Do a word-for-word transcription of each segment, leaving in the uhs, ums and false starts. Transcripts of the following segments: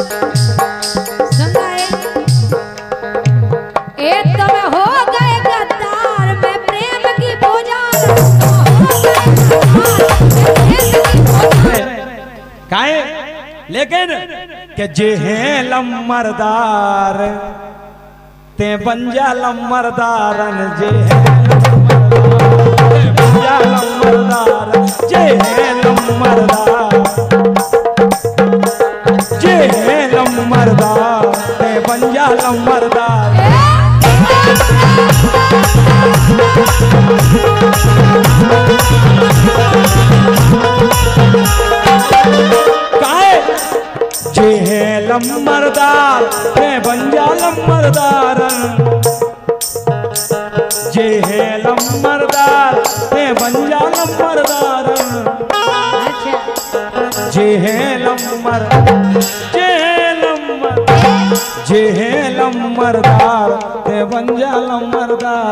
लेकिन के जे हैं लम्मरदार ते बन जा लम्मरदारन जे हैं बन जा लम्मरदार जे हैं लम्मरदार जे हैं लम्मरदार ते बन जा लम्मरदार। जे है लम्मरदार ते बन जा लम्मरदार जे है लम्मरदार ते बन जा लम्मरदार जे है लम्मर जे है लम्मर जे है लम्मरदार ते बन जा लम्मरदार।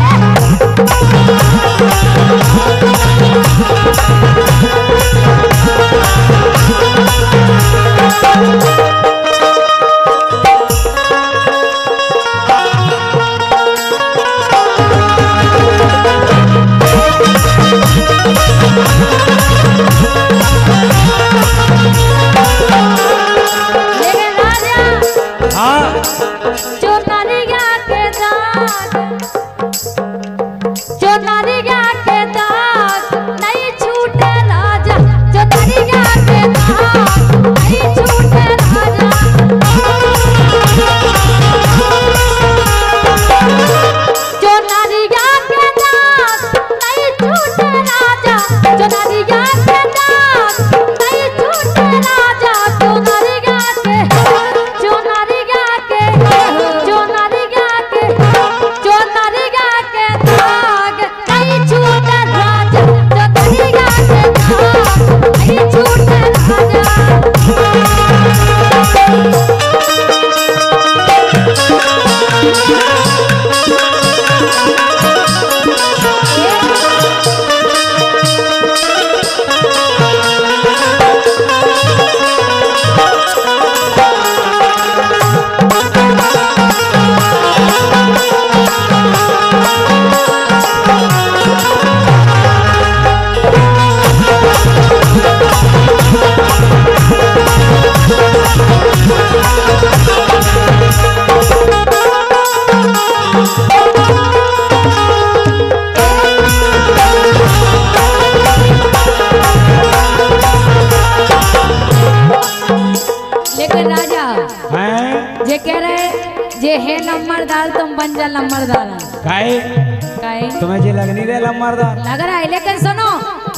लम्मरदार तुम बन जा लम्मरदार। काहे काहे तुम्हें जे लग नहीं रहा लम्मरदार? लग रहा है लेकिन सुनो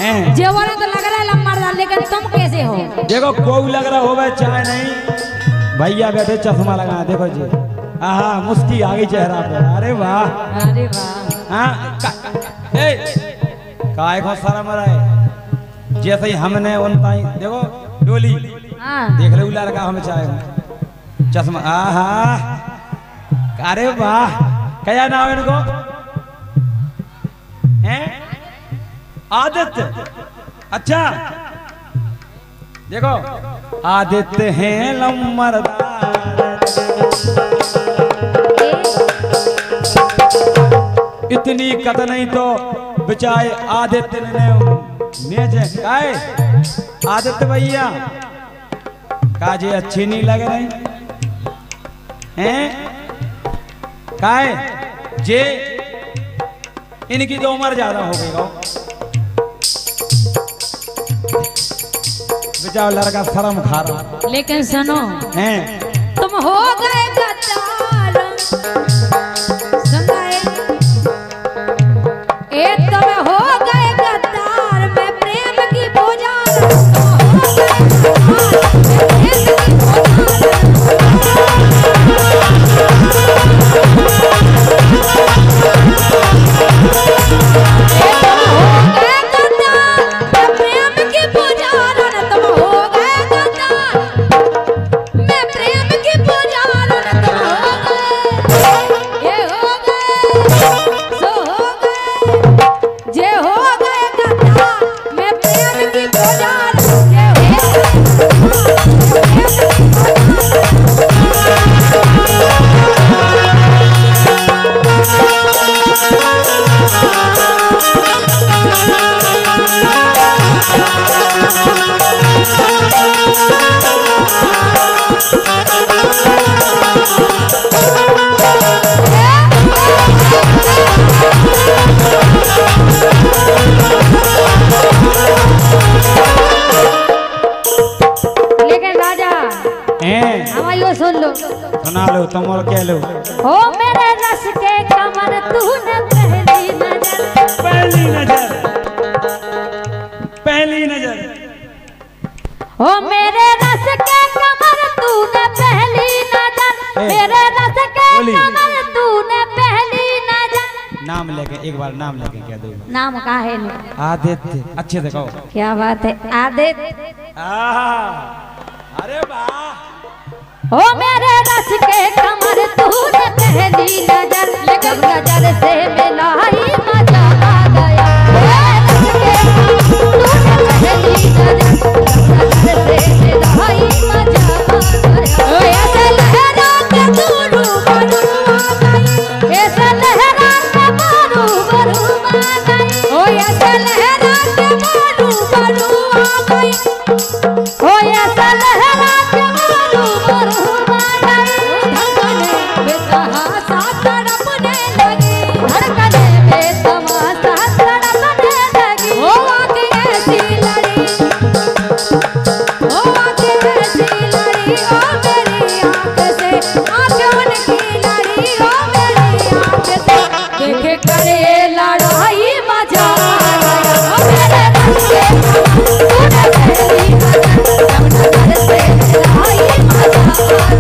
जे वाला तो लग रहा है लम्मरदार लेकिन तुम कैसे हो? देखो कोई लग रहा हो चाहे नहीं भैया बैठे चश्मा लगा देखो जी आहा मुस्की आ गई चेहरा पे। अरे वाह अरे वाह हाँ काय को सारा मरा है जैसे ही हमने उन ताई देखो डोली हाँ देख रहे उला लगा हमें चाहे चश्मा आहा। अरे वाह क्या नाम है इनको? हैं आदित्य। अच्छा देखो आदित्य हैं लम्मरदार इतनी कद नहीं तो बेचारे आदित्य ने मेज काए आदित्य भैया काजे अच्छी नहीं लग रही हैं काहे जे इनकी तो उम्र ज्यादा हो गई हो बेचारा लड़का शर्म खा रहा। लेकिन सुनो हैं तुम हो गए गद्दार सुनाए ए तुम हो गए गद्दार मैं प्रेम की पूजा हैं हवा यो सुन लो। सुना लो तुम और कह लो। ओ मेरे रस के कमर तूने पहली नजर, पहली नजर, पहली नजर। ओ मेरे रस के कमर तूने पहली नजर, मेरे रस के कमर तूने पहली नजर। नाम लेके एक बार नाम लेके कह दो। नाम का है ने? आदित्य। अच्छे से कहो। क्या बात है आदित्य। अरे वाह। ओ मेरे रस के कमर तूने पहली नजर, जब नजर से मिलाई मजा आ गया। मेरे रस के कमर तूने पहली नजर, जब नजर से मिलाई मजा आ गया। ओ ऐसे लहरा के तू रूबरू आ गई, ऐसे लहरा के तू रूबरू आ गई। ओ ऐसे लहरा के तू रूबरू आ गई, ओ ऐसे लहरा के तू रूबरू आ गई। धड़कने बेतहासा तड़पने लगी, धड़कने बेतहासा तड़पने लगी। ओ आँख ऐसी लड़ी, ओ आँख ऐसी लड़ी, ओ मेरी आँख से आँख उनकी लड़ी, ओ मेरी आँख से देखे करे लड़ाई मजा आ गया। ओ मेरे रस के कमर तूने पहली नजर, जब नजर से मिलाई मजा आ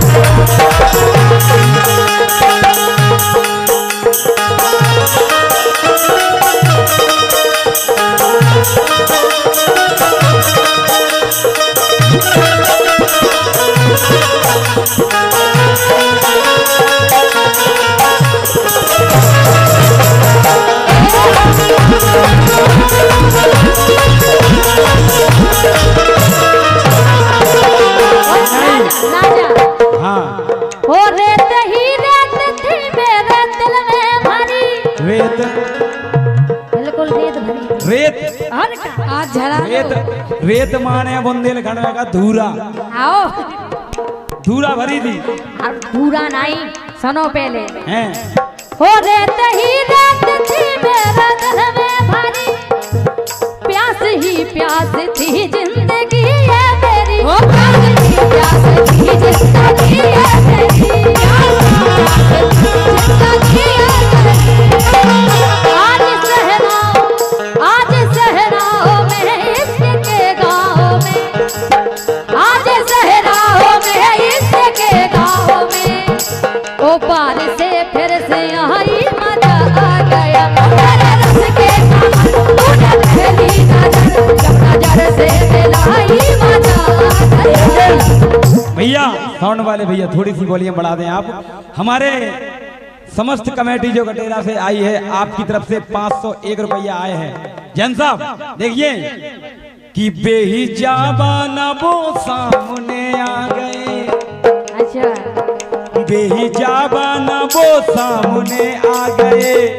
हाँ। ओ रेत ही रेत थी मेरे दिल में भरी, रेत, बिल्कुल रेत भरी। रेत, और का आज झड़ा रेत, रेत माने बुंदेलखंड का धूरा। आओ धूरा भरी थी। अब पूरा नहीं सुनो पहले। हैं हो रेत ही रेत थी मेरे दिल में भरी, प्यास ही प्यास थी जिंदगी है मेरी। हो प्यास ही प्यास थी जिंदगी है मेरी, प्यास ही प्यास थी जिंदगी है मेरी। आज सहराओ, आज सहराओ में इश्क के गाँव में, आज सहराओ में इश्क के गाँव में। ओ पार से फिर से आई मजा आ गया। मेरे रस के कमर तूने पहली नजर, जब नजर से मिलाई मजा आ गया। भैया साउंड वाले भैया थोड़ी सी वॉल्यूम बढ़ा दें आप। हमारे समस्त कमेटी जो गटेरा से आई है आपकी तरफ से पाँच सौ एक रुपया आए हैं। जैन साहब देखिए कि बेहिजाबा ना वो सामने आ गए, अच्छा बेहिजाबा ना वो सामने आ गए।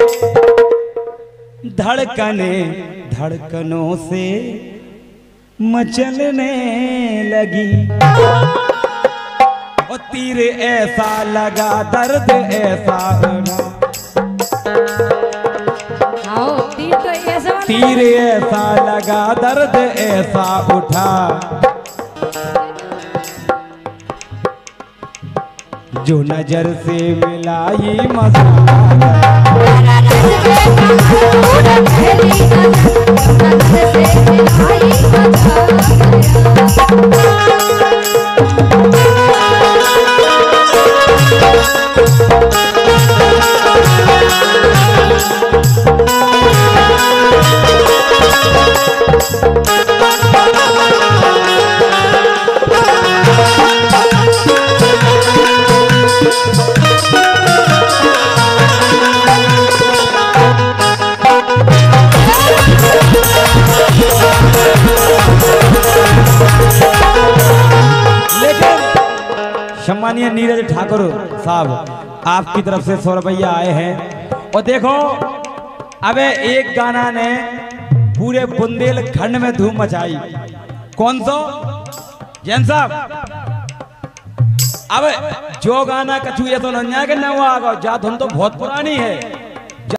धड़कने धड़कनों से मचलने लगी, और तीर ऐसा लगा दर्द ऐसा उड़ा, आओ तीर तो ऐसा तीर ऐसा लगा दर्द ऐसा उठा, जो नजर से मिलाई मजा आ गया। सम्मानीय नीरज ठाकुर साहब आपकी तरफ से सौ रुपया आए हैं। और देखो अबे एक गाना ने पूरे बुंदेलखंड में धूम मचाई। कौन सा जैन साहब? अब जो गाना कछु ये तो नन्या के नवा आ गो जा धुन तो बहुत पुरानी है।